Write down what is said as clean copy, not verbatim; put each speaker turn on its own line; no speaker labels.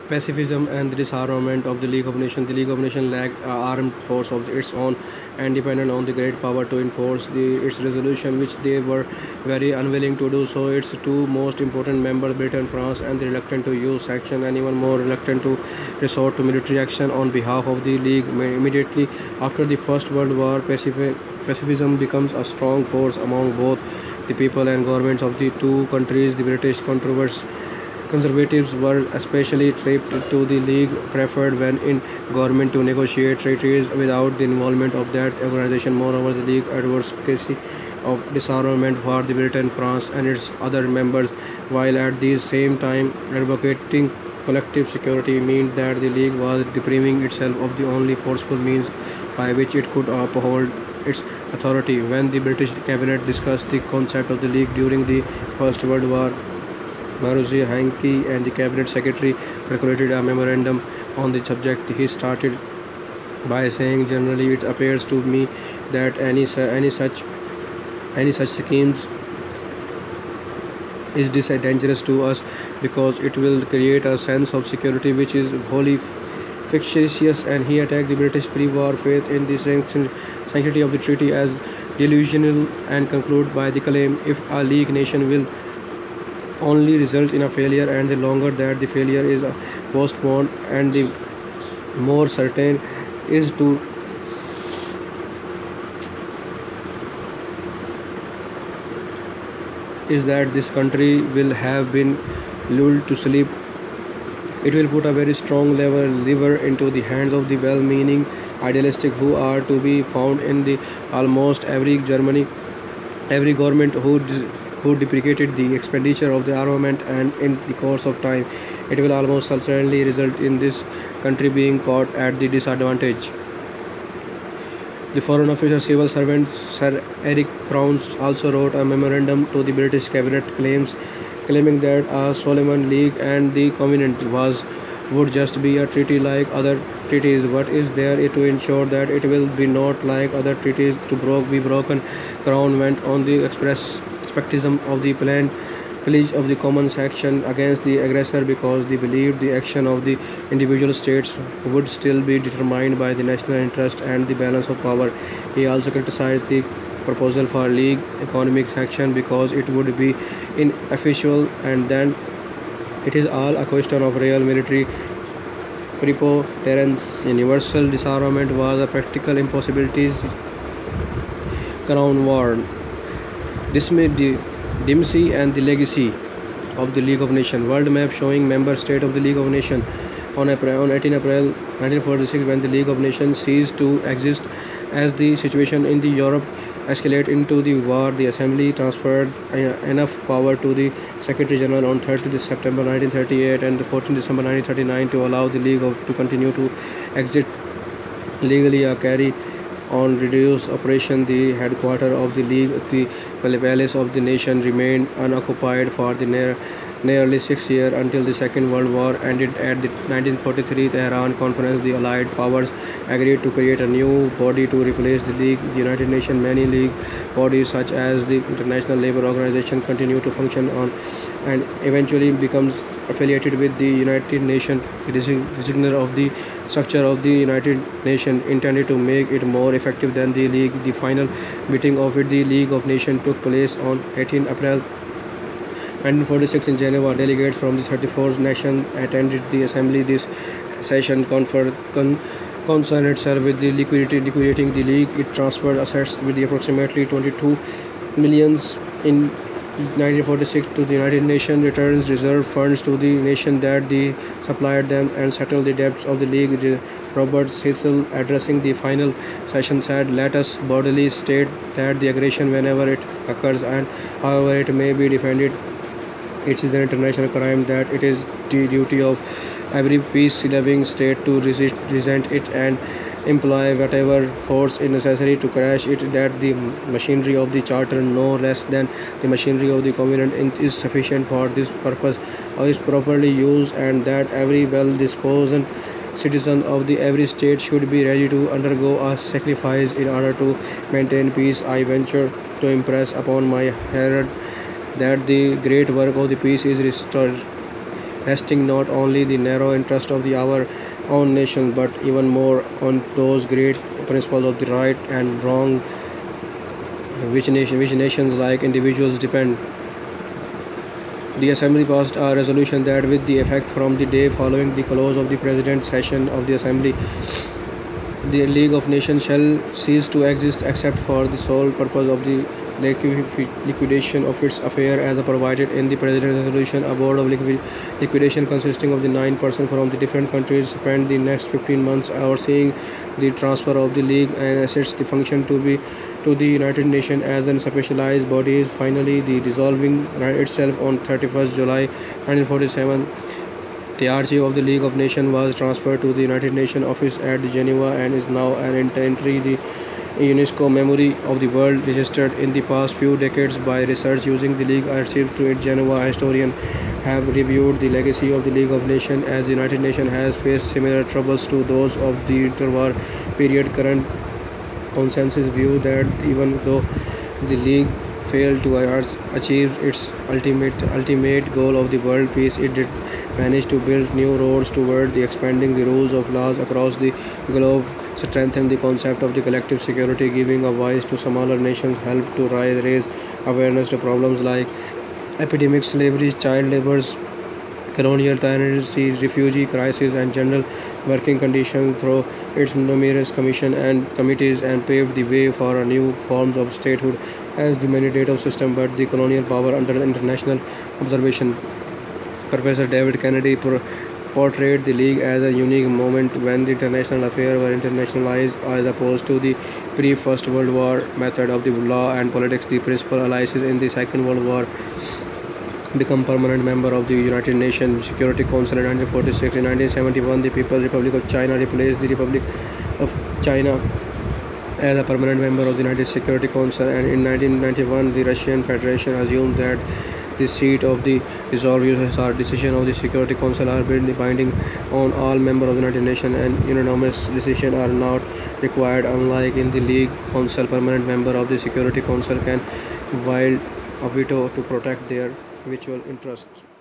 pacifism and the disarmament of the League of Nations. The League of Nations lacked an armed force of its own and depended on the great power to enforce its resolution, which they were very unwilling to do so. Its two most important members, Britain, France, and the reluctant to use sanctions and even more reluctant to resort to military action on behalf of the League. Immediately after the First World War, pacifism becomes a strong force among both the people and governments of the two countries. The British conservatives were especially trapped to the League preferred when in government to negotiate treaties without the involvement of that organization. Moreover, the League advocacy of disarmament for the Britain, France, and its other members, while at the same time advocating collective security, meant that the League was depriving itself of the only forceful means by which it could uphold its authority. When the British cabinet discussed the concept of the League during the First World War, Maruzi Hankey and the cabinet secretary circulated a memorandum on the subject. He started by saying, "Generally, it appears to me that any such schemes is dangerous to us because it will create a sense of security which is wholly fictitious." And he attacked the British pre-war faith in the sanctity of the treaty as delusional and concluded by the claim, "If a League nation will only result in a failure, and the longer that the failure is postponed, and the more certain is to is that this country will have been lulled to sleep. It will put a very strong lever into the hands of the well-meaning idealistic who are to be found in the almost every government who deprecated the expenditure of the armament, and in the course of time it will almost certainly result in this country being caught at the disadvantage." The Foreign Office civil servant Sir Eric Crowns also wrote a memorandum to the British cabinet claiming that a Solomon League and the Covenant would just be a treaty like other treaties. What is there to ensure that it will be not like other treaties to be broken? Crown went on the express skepticism of the planned pillage of the common action against the aggressor because they believed the action of the individual states would still be determined by the national interest and the balance of power. He also criticized the proposal for League economic action because it would be inefficient, and then it is all a question of real military preponderance. Universal disarmament was a practical impossibility. Crown warned. Dismissed the Diplomacy and the legacy of the League of Nations. World map showing member state of the League of Nations. On 18 April 1946, when the League of Nations ceased to exist, as the situation in the Europe escalated into the war, the Assembly transferred enough power to the Secretary General on 30 September 1938 and 14 December 1939 to allow the League to continue to exist legally or carry on reduced operation. The headquarters of the League, the Palace of the Nation, remained unoccupied for the nearly 6 years until the Second World War ended. At the 1943 Tehran Conference, the Allied powers agreed to create a new body to replace the League, the United Nations. Many League bodies, such as the International Labour Organization, continue to function on and eventually becomes affiliated with the United Nations. The designer of the structure of the United Nations intended to make it more effective than the League. The final meeting of the League of Nations took place on 18 April 1946 in Geneva. Delegates from the 34 nations attended the assembly. This session concerned itself with the liquidating the League. It transferred assets with the approximately 22 millions in 1946 to the United Nations, returns reserve funds to the nation that they supplied them, and settled the debts of the League. Robert Cecil, addressing the final session, said, "Let us boldly state that the aggression, whenever it occurs and however it may be defended, it is an international crime, that it is the duty of every peace-loving state to resent it and employ whatever force is necessary to crush it, that the machinery of the Charter, no less than the machinery of the Covenant, is sufficient for this purpose, or is properly used, and that every well-disposed citizen of every state should be ready to undergo a sacrifice in order to maintain peace. I venture to impress upon my hearers that the great work of the peace is resting not only the narrow interest of our own nation but even more on those great principles of the right and wrong which nations like individuals depend. The Assembly passed a resolution that, with the effect from the day following the close of the President's session of the Assembly, the League of Nations shall cease to exist except for the sole purpose of the liquidation of its affairs as provided in the President's resolution. A board of liquidation consisting of the 9 persons from the different countries spent the next 15 months overseeing the transfer of the League and assets the function to the United Nations as a specialized body. Finally, the dissolving itself on 31st July 1947. The archive of the League of Nations was transferred to the United Nations office at Geneva and is now an entry the UNESCO Memory of the World, registered in the past few decades by research using the League archives to its Geneva historian have reviewed the legacy of the League of Nations as the United Nations has faced similar troubles to those of the interwar period. Current consensus view that even though the League failed to achieve its ultimate goal of the world peace, it did manage to build new roads toward the expanding the rules of laws across the globe, strengthen the concept of the collective security, giving a voice to smaller nations, help to raise awareness to problems like epidemics, slavery, child labor, colonial tyranny, refugee crisis, and general working conditions through its numerous commissions and committees, and paved the way for a new forms of statehood as the meditative system but the colonial power under international observation. Professor David Kennedy portrayed the League as a unique moment when the international affairs were internationalized as opposed to the pre-First World War method of the law and politics. The principal allies in the Second World War become permanent member of the United Nations Security Council in 1946. In 1971, the People's Republic of China replaced the Republic of China as a permanent member of the United Security Council, and in 1991, the Russian Federation assumed that the seat of the resolved USSR decision of the Security Council are binding on all members of the United Nations, and unanimous decisions are not required. Unlike in the League Council, permanent member of the Security Council can wield a veto to protect their mutual interests.